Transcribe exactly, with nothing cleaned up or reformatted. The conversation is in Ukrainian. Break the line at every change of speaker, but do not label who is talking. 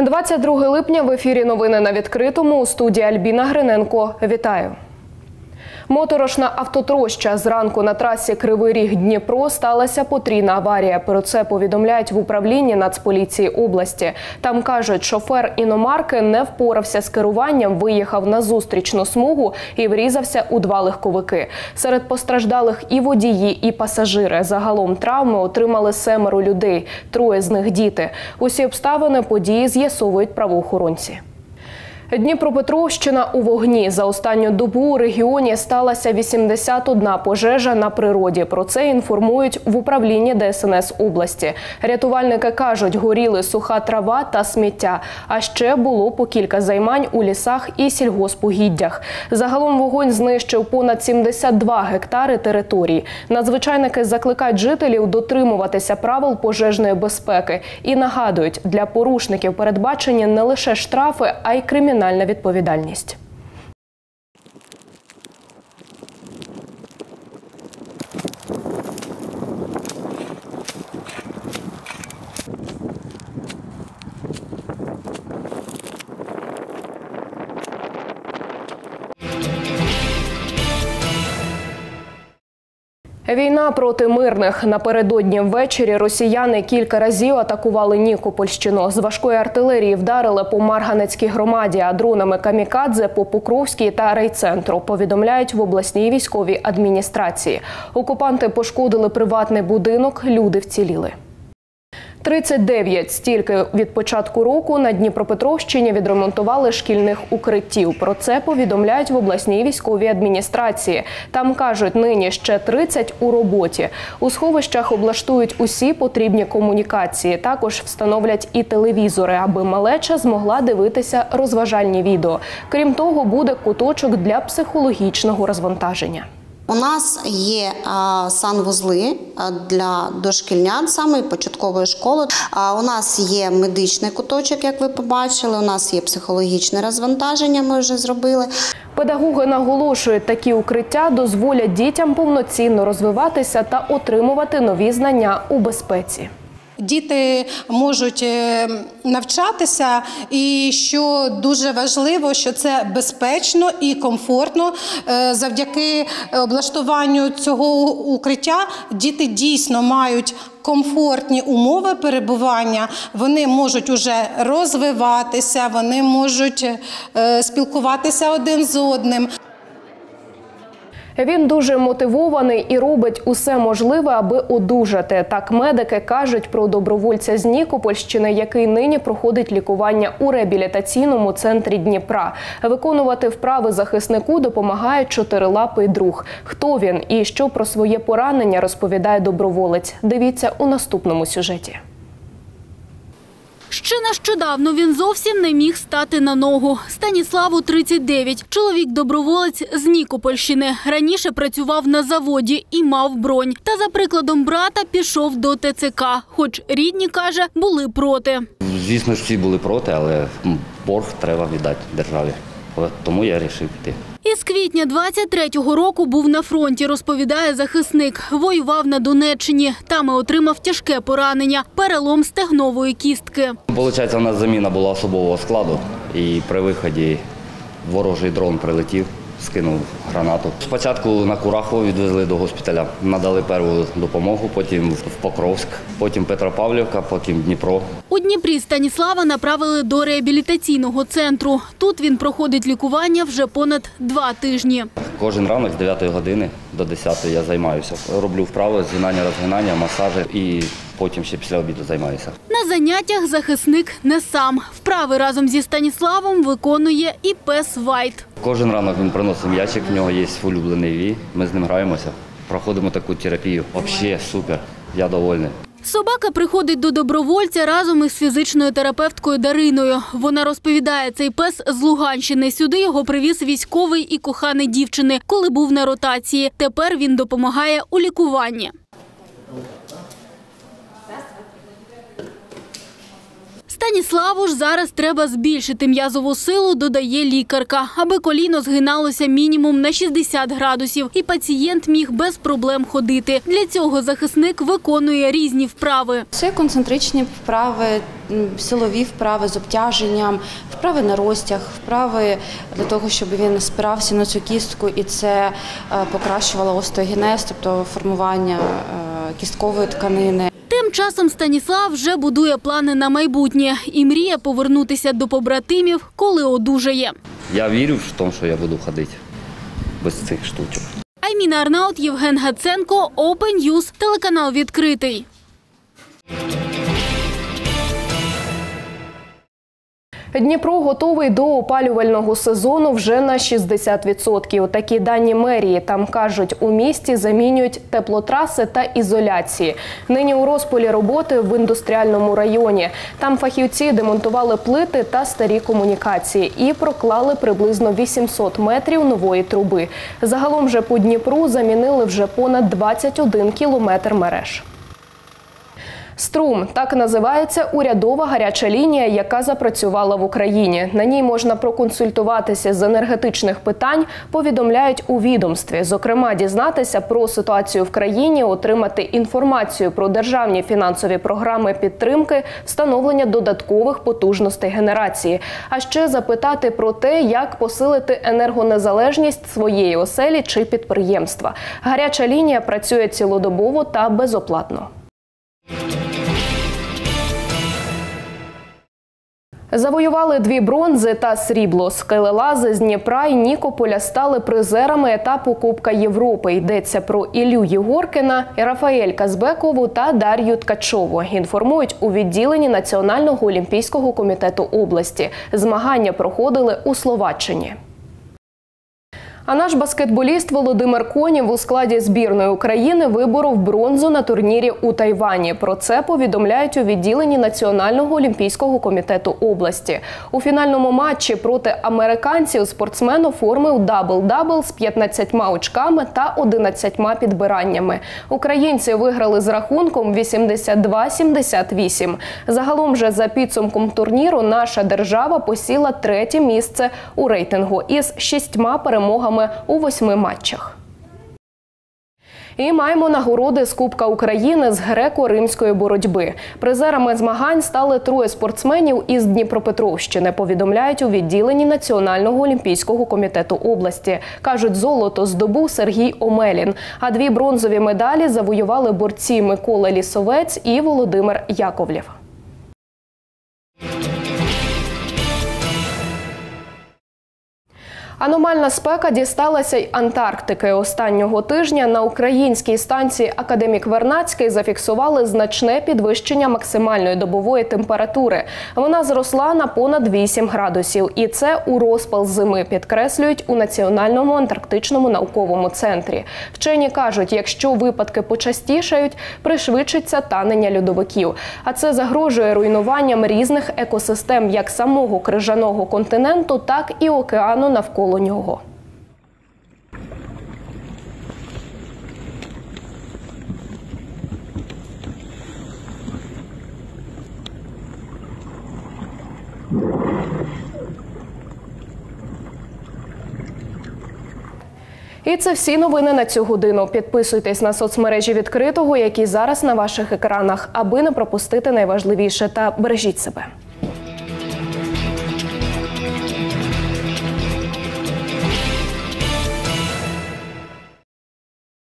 двадцять друге липня в ефірі «Новини на відкритому», у студії Альбіна Гриненко. Вітаю. Моторошна автотроща. Зранку на трасі Кривий Ріг-Дніпро сталася потрійна аварія. Про це повідомляють в управлінні Нацполіції області. Там кажуть, шофер іномарки не впорався з керуванням, виїхав на зустрічну смугу і врізався у два легковики. Серед постраждалих і водії, і пасажири. Загалом травми отримали семеро людей, троє з них діти. Усі обставини події з'ясовують правоохоронці. Дніпропетровщина у вогні. За останню добу у регіоні сталася вісімдесят одна пожежа на природі. Про це інформують в управлінні Де Ес Ен Ес області. Рятувальники кажуть, горіли суха трава та сміття. А ще було по кілька займань у лісах і сільгоспугіддях. Загалом вогонь знищив понад сімдесят два гектари території. Надзвичайники закликають жителів дотримуватися правил пожежної безпеки. І нагадують, для порушників передбачені не лише штрафи, а й кримінальні відповідальність. Війна проти мирних. Напередодні ввечері росіяни кілька разів атакували Нікопольщину. З важкої артилерії вдарили по Марганецькій громаді, а дронами камікадзе по Покровській та райцентру, повідомляють в обласній військовій адміністрації. Окупанти пошкодили приватний будинок, люди вціліли. тридцять дев'ять. Стільки від початку року на Дніпропетровщині відремонтували шкільних укриттів. Про це повідомляють в обласній військовій адміністрації. Там кажуть, нині ще тридцять у роботі. У сховищах облаштують усі потрібні комунікації. Також встановлять і телевізори, аби малеча змогла дивитися розважальні відео. Крім того, буде куточок для психологічного розвантаження.
У нас є а, санвузли для дошкільнят, саме початкової школи. А, у нас є медичний куточок, як ви побачили, у нас є психологічне розвантаження, ми вже зробили.
Педагоги наголошують, такі укриття дозволять дітям повноцінно розвиватися та отримувати нові знання у безпеці.
Діти можуть навчатися, і що дуже важливо, що це безпечно і комфортно. Завдяки облаштуванню цього укриття діти дійсно мають комфортні умови перебування, вони можуть уже розвиватися, вони можуть спілкуватися один з одним.
Він дуже мотивований і робить усе можливе, аби одужати. Так медики кажуть про добровольця з Нікопольщини, який нині проходить лікування у реабілітаційному центрі Дніпра. Виконувати вправи захиснику допомагає чотирилапий друг. Хто він і що про своє поранення розповідає доброволець? Дивіться у наступному сюжеті.
Ще нещодавно він зовсім не міг стати на ногу. Станіславу тридцять дев'ять. Чоловік-доброволець з Нікопольщини. Раніше працював на заводі і мав бронь. Та за прикладом брата пішов до Те Це Ка. Хоч рідні, каже, були проти.
Звісно, всі були проти, але борг треба віддати державі. Тому я вирішив піти.
Із квітня двадцять третього року був на фронті, розповідає захисник. Воював на Донеччині. Там і отримав тяжке поранення – перелом стегнової кістки.
Получається, у нас заміна була особового складу, і при виході ворожий дрон прилетів, скинув гранату. Спочатку на Курахово відвезли до госпіталя, надали першу допомогу, потім в Покровськ, потім Петропавлівка, потім Дніпро.
У Дніпрі Станіслава направили до реабілітаційного центру. Тут він проходить лікування вже понад два тижні.
Кожен ранок з дев'ятої години до десятої я займаюся. Роблю вправи, згинання, розгинання, масажі і потім ще після обіду займаюся.
На заняттях захисник не сам. Вправи разом зі Станіславом виконує і пес Вайт.
Кожен ранок він приносить м'ячик, в нього є улюблений вій, ми з ним граємося, проходимо таку терапію. Взагалі супер, я довольний.
Собака приходить до добровольця разом із фізичною терапевткою Дариною. Вона розповідає, цей пес з Луганщини. Сюди його привіз військовий і коханий дівчини, коли був на ротації. Тепер він допомагає у лікуванні. Станіславу ж зараз треба збільшити м'язову силу, додає лікарка, аби коліно згиналося мінімум на шістдесят градусів і пацієнт міг без проблем ходити. Для цього захисник виконує різні вправи.
Це концентричні вправи, силові вправи з обтяженням, вправи на розтяг, вправи для того, щоб він спирався на цю кістку і це покращувало остеогенез, тобто формування кісткової тканини.
Тим часом Станіслав вже будує плани на майбутнє і мріє повернутися до побратимів, коли одужає.
Я вірю в те, що я буду ходити без цих штучок.
Айміна Арнаут, Євген Гаценко, Open News, телеканал «Відкритий».
Дніпро готовий до опалювального сезону вже на шістдесят відсотків. Такі дані мерії. Там кажуть, у місті замінюють теплотраси та ізоляції. Нині у розпалі роботи в індустріальному районі. Там фахівці демонтували плити та старі комунікації і проклали приблизно вісімсот метрів нової труби. Загалом же по Дніпру замінили вже понад двадцять один кілометр мереж. «Струм» – так називається урядова гаряча лінія, яка запрацювала в Україні. На ній можна проконсультуватися з енергетичних питань, повідомляють у відомстві. Зокрема, дізнатися про ситуацію в країні, отримати інформацію про державні фінансові програми підтримки, встановлення додаткових потужностей генерації. А ще запитати про те, як посилити енергонезалежність своєї оселі чи підприємства. Гаряча лінія працює цілодобово та безоплатно. Завоювали дві бронзи та срібло. Скелелази з Дніпра і Нікополя стали призерами етапу Кубка Європи. Йдеться про Іллю Єгоркіна, Рафаель Казбекову та Дар'ю Ткачову. Інформують у відділенні Національного олімпійського комітету області. Змагання проходили у Словаччині. А наш баскетболіст Володимир Конєв у складі збірної України виборов бронзу на турнірі у Тайвані. Про це повідомляють у відділенні Національного олімпійського комітету області. У фінальному матчі проти американців спортсмен оформив дабл-дабл з п'ятнадцятьма очками та одинадцятьма підбираннями. Українці виграли з рахунком вісімдесят два сімдесят вісім. Загалом же за підсумком турніру наша держава посіла третє місце у рейтингу із шістьма перемогами у восьми матчах. І маємо нагороди з Кубка України з греко-римської боротьби. Призерами змагань стали троє спортсменів із Дніпропетровщини, повідомляють у відділенні Національного олімпійського комітету області. Кажуть, золото здобув Сергій Омелін, а дві бронзові медалі завоювали борці Микола Лісовець і Володимир Яковлєв. Аномальна спека дісталася й Антарктики. Останнього тижня на українській станції «Академік Вернадський» зафіксували значне підвищення максимальної добової температури. Вона зросла на понад вісім градусів. І це у розпал зими, підкреслюють у Національному антарктичному науковому центрі. Вчені кажуть, якщо випадки почастішають, пришвидшиться танення льодовиків. А це загрожує руйнуванням різних екосистем як самого крижаного континенту, так і океану навколо нього. І це всі новини на цю годину. Підписуйтесь на соцмережі «Відкритого», які зараз на ваших екранах, аби не пропустити найважливіше, та бережіть себе.